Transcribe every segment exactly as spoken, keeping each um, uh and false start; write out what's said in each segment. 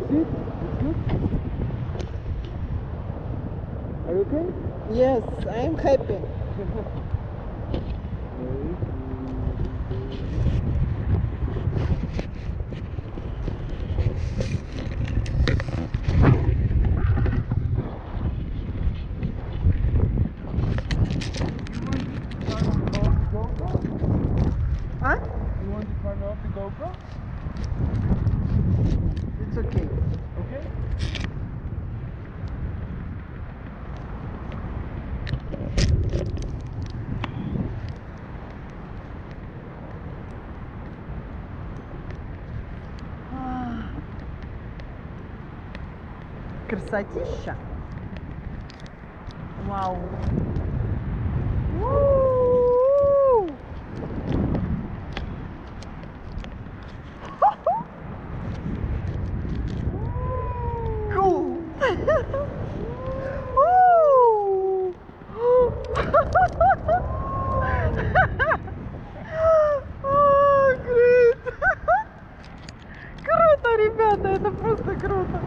sit. It's good. Are you okay? Yes, I am happy. Huh? You want to turn off the GoPro? It's okay. Okay? Красотища. Вау. У-у-у. Cool. Круто, ребята, это просто круто.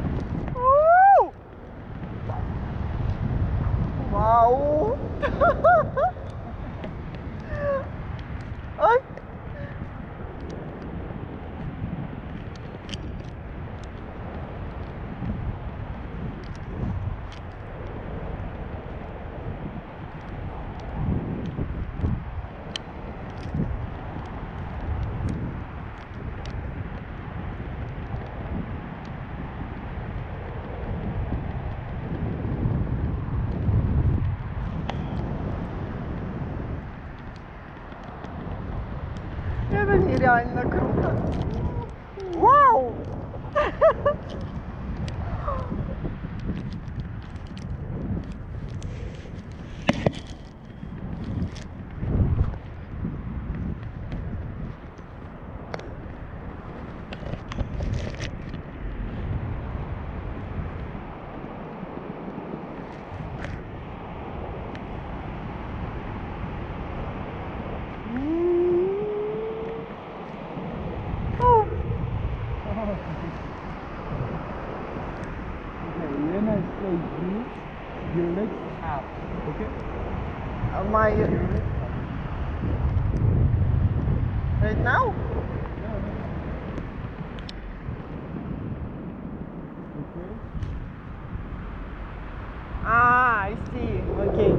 Вау! Ай! Это нереально круто. Вау! When I say you, your legs up, okay? My right now? Okay. Ah, I see. Okay.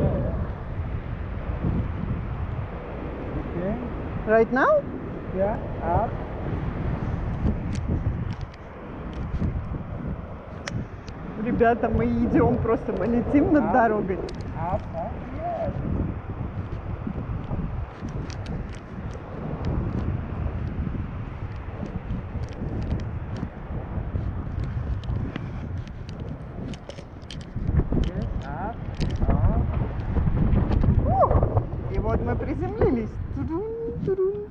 Okay. Right now? Yeah, up. Ребята, мы идем просто, мы летим над дорогой. Up, up, yes. Okay, up, up. И вот мы приземлились. Тудун, тудун.